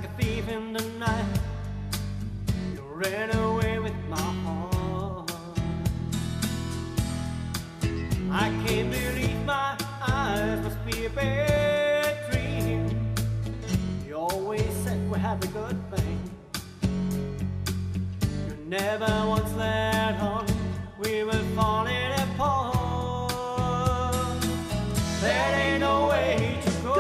like a thief in the night. You ran away with my heart. I can't believe my eyes, must be a bad dream. You always said we had a good thing. You never once let on we were falling apart. There ain't no way to go.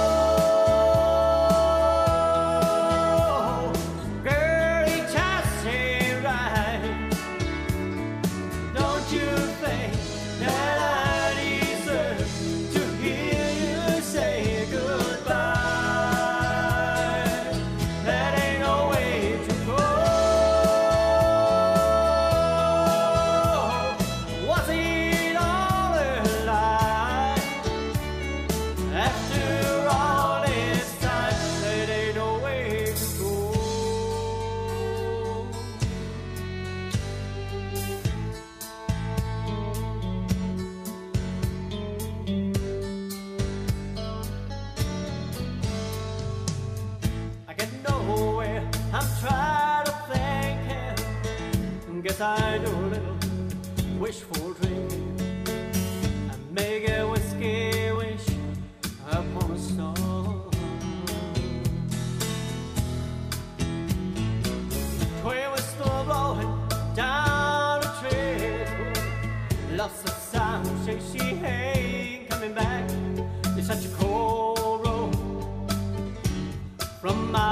Girl, it just ain't right. Don't you think that I deserve to hear you say goodbye? That ain't no way to go. Was it all a lie? After all this time, there ain't no way to go. I get nowhere, I'm trying to thank him. Guess I do a little wishful drinking. I make a whiskey wish upon a star. Twin was still blowing down the trail. Lost the sound, she ain't coming back. It's such a cold road from my